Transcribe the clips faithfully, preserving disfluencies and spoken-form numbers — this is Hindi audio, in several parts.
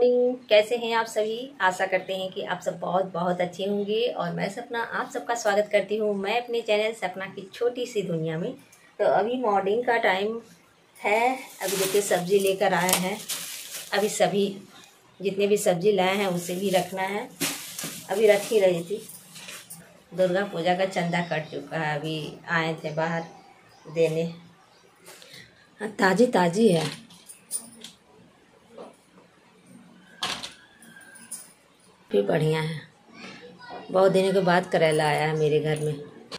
मॉर्निंग। कैसे हैं आप सभी? आशा करते हैं कि आप सब बहुत बहुत अच्छे होंगे। और मैं सपना आप सबका स्वागत करती हूँ मैं अपने चैनल सपना की छोटी सी दुनिया में। तो अभी मॉर्निंग का टाइम है। अभी देखिए सब्जी लेकर आए हैं। अभी सभी जितने भी सब्जी लाए हैं उसे भी रखना है। अभी रख ही रही थी। दुर्गा पूजा का चंदा कट चुका है। अभी आए थे बाहर देने। ताज़ी ताज़ी है। भी बढ़िया है। बहुत दिनों के बाद करेला आया है मेरे घर में।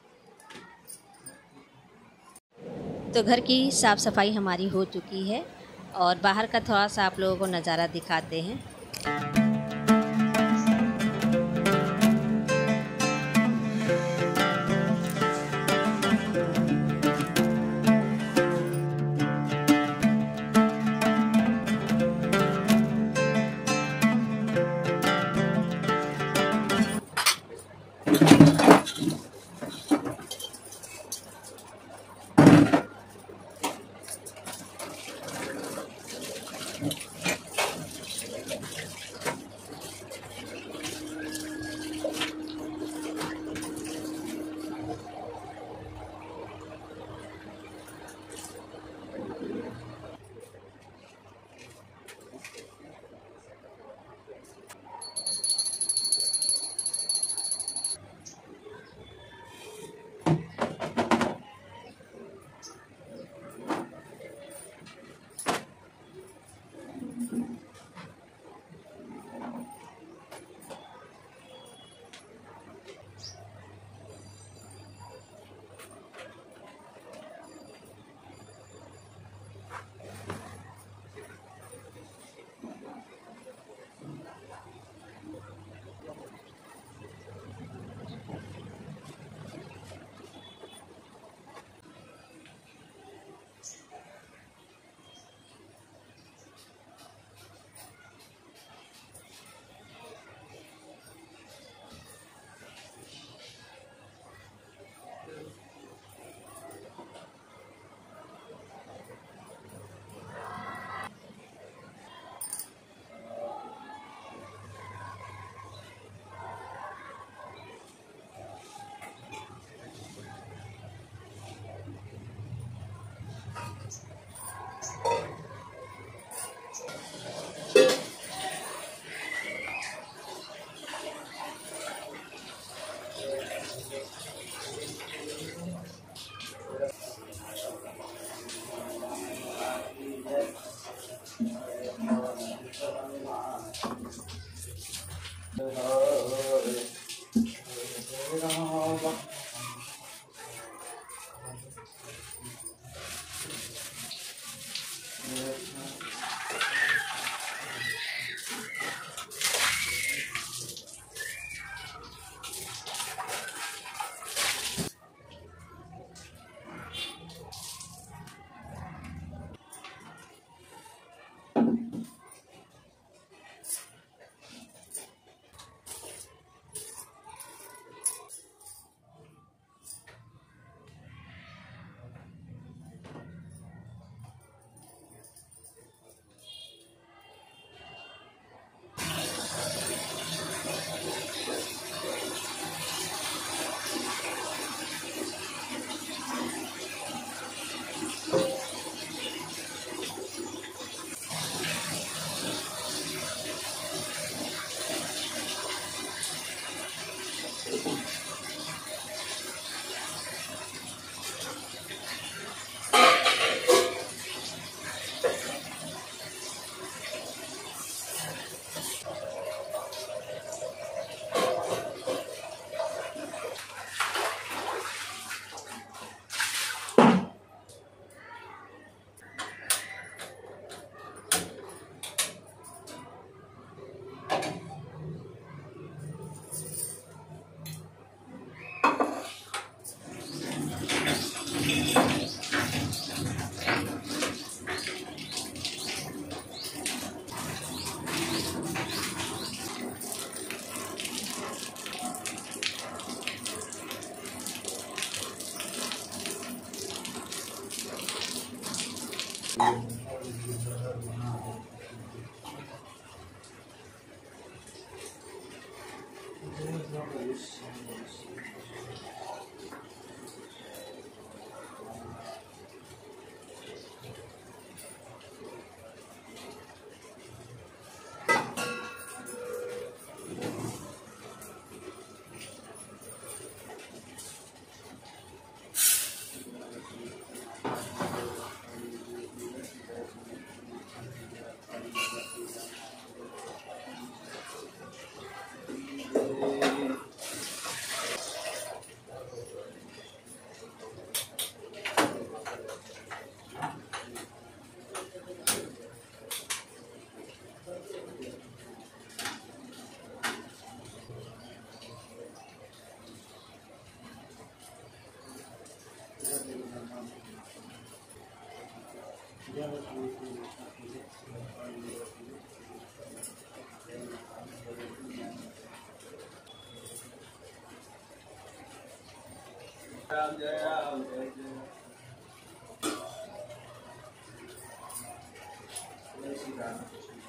तो घर की साफ़ सफाई हमारी हो चुकी है और बाहर का थोड़ा सा आप लोगों को नज़ारा दिखाते हैं। राम जय राम जय जय जय श्री राम।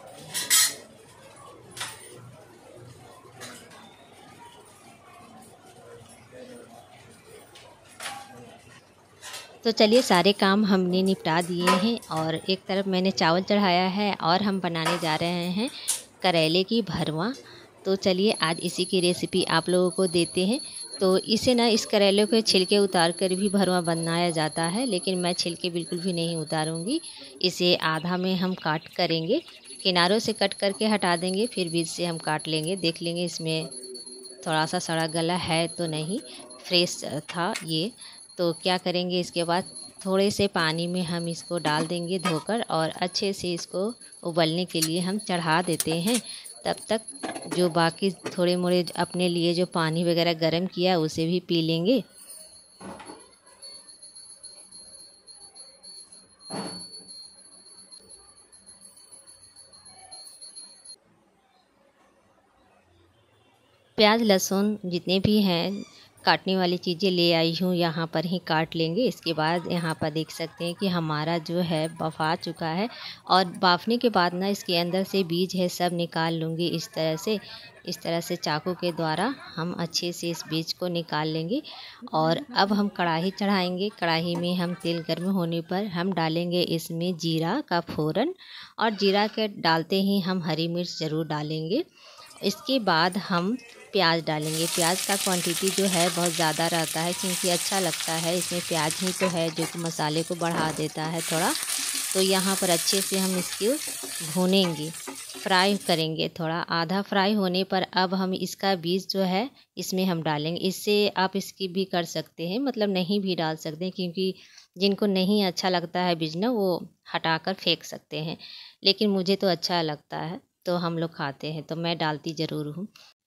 तो चलिए सारे काम हमने निपटा दिए हैं और एक तरफ मैंने चावल चढ़ाया है और हम बनाने जा रहे हैं करेले की भरवा। तो चलिए आज इसी की रेसिपी आप लोगों को देते हैं। तो इसे ना इस करेले के छिलके उतार कर भी भरवा बनाया जाता है, लेकिन मैं छिलके बिल्कुल भी नहीं उतारूंगी। इसे आधा में हम काट करेंगे, किनारों से कट करके हटा देंगे, फिर बीच से हम काट लेंगे। देख लेंगे इसमें थोड़ा सा सड़ा गला है तो नहीं, फ्रेश था ये। तो क्या करेंगे, इसके बाद थोड़े से पानी में हम इसको डाल देंगे धोकर और अच्छे से इसको उबलने के लिए हम चढ़ा देते हैं। तब तक जो बाकी थोड़े मोड़े अपने लिए जो पानी वगैरह गर्म किया उसे भी पी लेंगे। प्याज लहसुन जितने भी हैं काटने वाली चीज़ें ले आई हूँ, यहाँ पर ही काट लेंगे। इसके बाद यहाँ पर देख सकते हैं कि हमारा जो है बफा चुका है और बाफने के बाद ना इसके अंदर से बीज है सब निकाल लूँगी। इस तरह से इस तरह से चाकू के द्वारा हम अच्छे से इस बीज को निकाल लेंगे। और अब हम कढ़ाई चढ़ाएंगे। कढ़ाई में हम तेल गर्म होने पर हम डालेंगे इसमें जीरा का फोरन, और जीरा के डालते ही हम हरी मिर्च ज़रूर डालेंगे। इसके बाद हम प्याज डालेंगे। प्याज का क्वांटिटी जो है बहुत ज़्यादा रहता है क्योंकि अच्छा लगता है, इसमें प्याज ही तो है जो कि मसाले को बढ़ा देता है थोड़ा। तो यहाँ पर अच्छे से हम इसको भूनेंगे, फ्राई करेंगे। थोड़ा आधा फ्राई होने पर अब हम इसका बीज जो है इसमें हम डालेंगे। इससे आप इसकी भी कर सकते हैं, मतलब नहीं भी डाल सकते हैं, क्योंकि जिनको नहीं अच्छा लगता है बीज ना वो हटाकर फेंक सकते हैं, लेकिन मुझे तो अच्छा लगता है तो हम लोग खाते हैं, तो मैं डालती ज़रूर हूँ।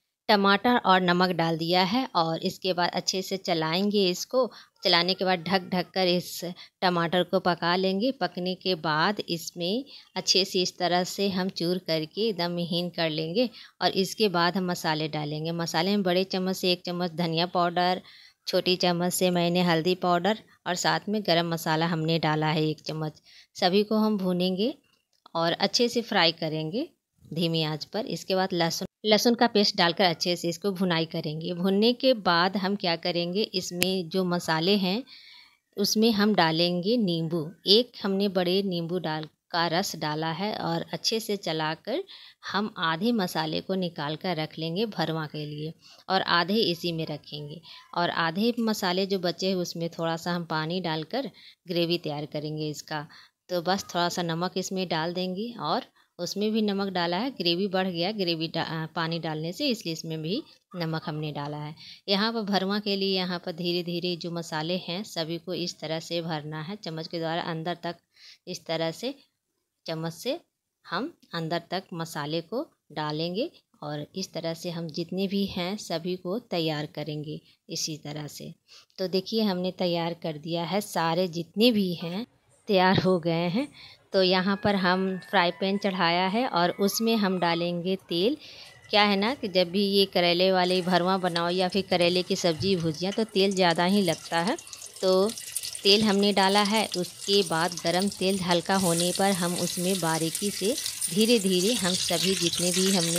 टमाटर और नमक डाल दिया है और इसके बाद अच्छे से चलाएंगे। इसको चलाने के बाद ढक ढक कर इस टमाटर को पका लेंगे। पकने के बाद इसमें अच्छे से इस तरह से हम चूर करके एकदम महीन कर लेंगे और इसके बाद हम मसाले डालेंगे। मसाले में बड़े चम्मच से एक चम्मच धनिया पाउडर, छोटी चम्मच से मैंने हल्दी पाउडर और साथ में गरम मसाला हमने डाला है एक चम्मच। सभी को हम भूनेंगे और अच्छे से फ्राई करेंगे धीमी आंच पर। इसके बाद लहसुन लहसुन का पेस्ट डालकर अच्छे से इसको भुनाई करेंगे। भुनने के बाद हम क्या करेंगे, इसमें जो मसाले हैं उसमें हम डालेंगे नींबू। एक हमने बड़े नींबू डाल का रस डाला है और अच्छे से चलाकर हम आधे मसाले को निकाल कर रख लेंगे भरवा के लिए और आधे इसी में रखेंगे। और आधे मसाले जो बचे हैं उसमें थोड़ा सा हम पानी डालकर ग्रेवी तैयार करेंगे इसका। तो बस थोड़ा सा नमक इसमें डाल देंगे और उसमें भी नमक डाला है। ग्रेवी बढ़ गया ग्रेवी डा, पानी डालने से, इसलिए इसमें भी नमक हमने डाला है। यहाँ पर भरवा के लिए यहाँ पर धीरे धीरे जो मसाले हैं सभी को इस तरह से भरना है, चम्मच के द्वारा अंदर तक। इस तरह से चम्मच से हम अंदर तक मसाले को डालेंगे और इस तरह से हम जितने भी हैं सभी को तैयार करेंगे इसी तरह से। तो देखिए हमने तैयार कर दिया है, सारे जितने भी हैं तैयार हो गए हैं। तो यहाँ पर हम फ्राई पैन चढ़ाया है और उसमें हम डालेंगे तेल। क्या है ना कि जब भी ये करेले वाले भरवा बनाओ या फिर करेले की सब्ज़ी भुजिया तो तेल ज़्यादा ही लगता है। तो तेल हमने डाला है। उसके बाद गरम तेल हल्का होने पर हम उसमें बारीकी से धीरे धीरे हम सभी जितने भी हमने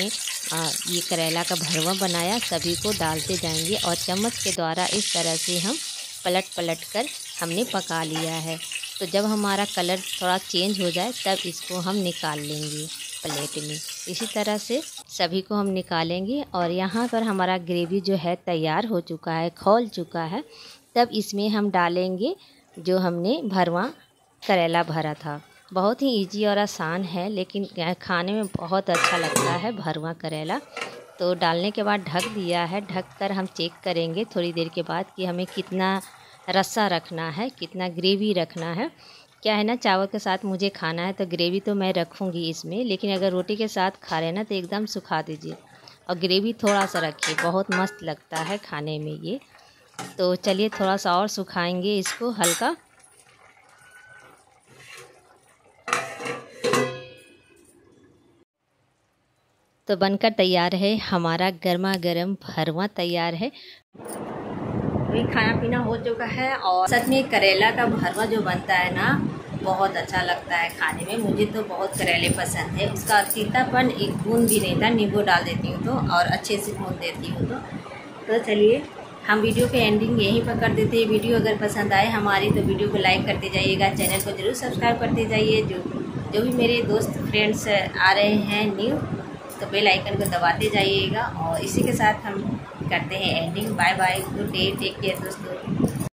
आ, ये करेला का भरवा बनाया सभी को डालते जाएंगे और चम्मच के द्वारा इस तरह से हम पलट पलट कर हमने पका लिया है। तो जब हमारा कलर थोड़ा चेंज हो जाए तब इसको हम निकाल लेंगे प्लेट में। इसी तरह से सभी को हम निकालेंगे और यहाँ पर हमारा ग्रेवी जो है तैयार हो चुका है, खौल चुका है। तब इसमें हम डालेंगे जो हमने भरवा करेला भरा था। बहुत ही इजी और आसान है, लेकिन खाने में बहुत अच्छा लगता है भरवा करेला। तो डालने के बाद ढक दिया है। ढक कर हम चेक करेंगे थोड़ी देर के बाद कि हमें कितना रस्सा रखना है, कितना ग्रेवी रखना है। क्या है ना, चावल के साथ मुझे खाना है तो ग्रेवी तो मैं रखूँगी इसमें, लेकिन अगर रोटी के साथ खा रहे ना तो एकदम सुखा दीजिए और ग्रेवी थोड़ा सा रखिए, बहुत मस्त लगता है खाने में ये। तो चलिए थोड़ा सा और सुखाएंगे इसको हल्का। तो बनकर तैयार है हमारा गर्मा गर्म भरवा तैयार है। अभी खाना पीना हो चुका है और सच में करेला का भरवा जो बनता है ना बहुत अच्छा लगता है खाने में। मुझे तो बहुत करेले पसंद है। उसका तीतापन एक बूंद भी नहीं था, नींबू डाल देती हूँ तो और अच्छे से भून देती हूँ तो तो चलिए हम वीडियो के एंडिंग यहीं पर कर देते हैं। वीडियो अगर पसंद आए हमारी तो वीडियो को लाइक करते जाइएगा, चैनल को ज़रूर सब्सक्राइब करते जाइए। जो जो भी मेरे दोस्त फ्रेंड्स आ रहे हैं न्यू तो बेल आइकन को दबाते जाइएगा। और इसी के साथ हम करते हैं ending. Bye bye, good day, take care दोस्तों।